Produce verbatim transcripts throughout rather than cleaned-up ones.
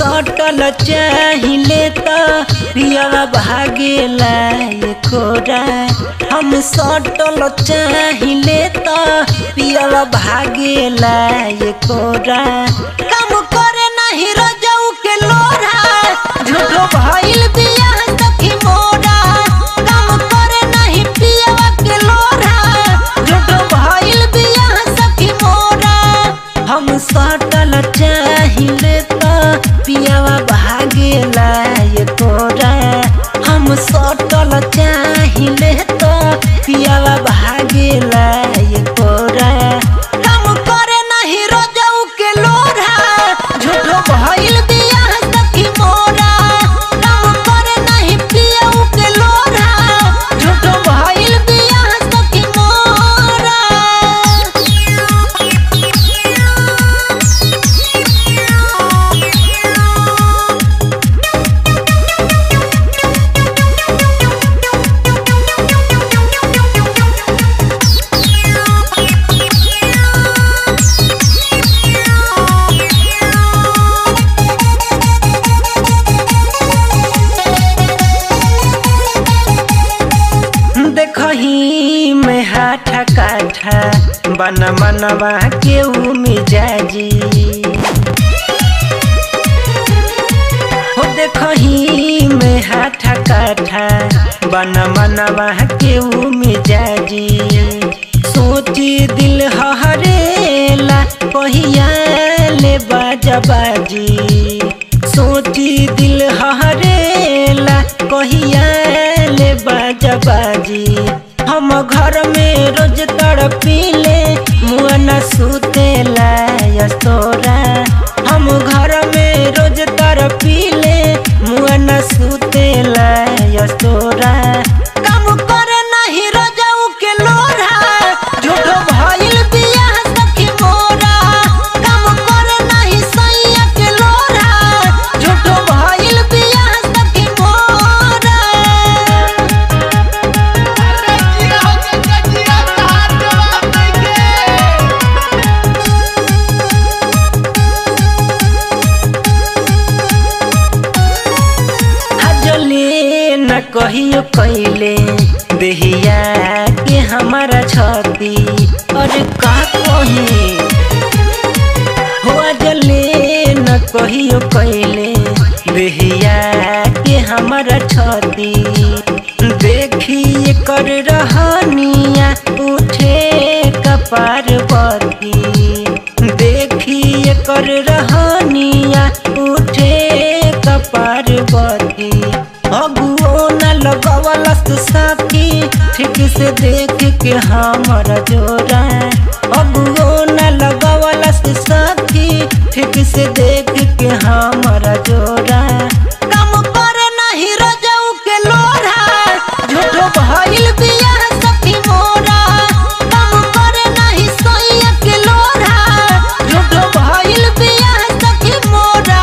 सटल चाहिले त पियावा भागेला एकोरा। हम सटल चाहिले त पियावा भागेला एकोरा। काम करे नाही रजऊ के लोरा झूठो भइल बियाह सखी मोरा। काम करे नाही पियावा के लोरा झूठो भइल बियाह सखी मोरा। हम सटल चाहिले त पियावा भागेला एकोरा। हम सटल चाहिले त पियावा भागेला एकोरा। काम करे नाही रजऊ के लोरा झूठो भइल बियाह सखी मोरा। काम करे नाही पियऊ के लोरा झूठो भइल बियाह सखी मोरा। देखही में हाथा काठा बन मनवा के मिजाजी। हो देखही में हाथा काठा बन मनवा के मिजाजी। सोची दिल हरेला कहिया ले बाजा बाजी। सोची दिल हरेला कहिया ले बाजा बाजी। हम घर में रोज तड़पीले मुआ न सुतेला यस्तोरा। हम घर में रोज तड़पीले मुआ न सुतेला यस्तोरा। काम करे नहीं रजऊ के लोरा झूठो भइल बियाह सखी मोरा। काम करे नहीं सैया के लोरा झूठो भइल बियाह सखी मोरा। न कहियो कैले देहिया के हमारा छती। अरे का कही हो जले न कहियो कैले देहिया के हमारा छती। देखिए कर रहनिया उठे कपार बती। देखिए कर रहनिया उठे कपार बती। अगुओ न लगवलस साथी ठीक से देख के हमारा जोरा। अगुओ न लगवलस साथी ठीक से देख के हमारा जोरा। काम करे नहीं रजऊ के लोरा झूठो भइल बियाह सखी मोरा। काम करे नहीं सैया के लोरा झूठो भइल बियाह सखी मोरा।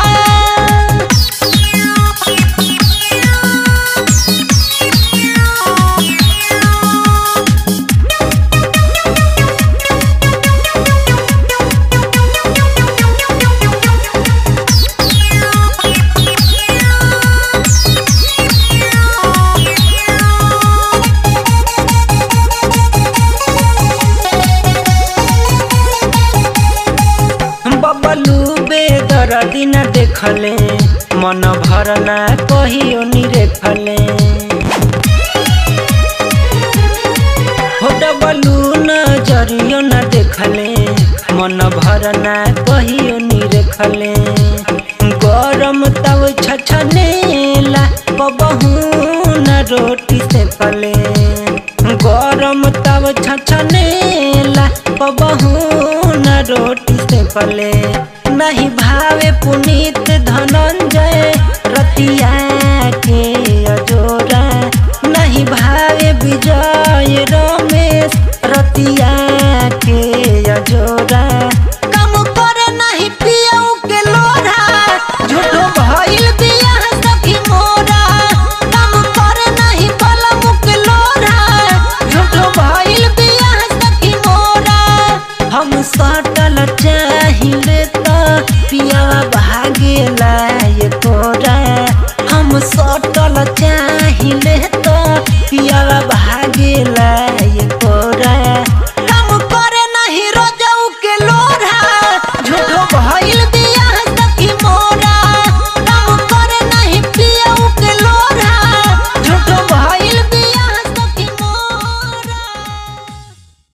दरदी न देखले मन भरना कहियो नी रेखले। हो डबलू न जरियो न देखले मन भरना कहियो नी रेखले। गरम तव छछनेला कबहू न रोटी से पले। गरम तव छछनेला कबहू न रोटी से पले। नहीं भावे पुनीत धनंजय रतिया।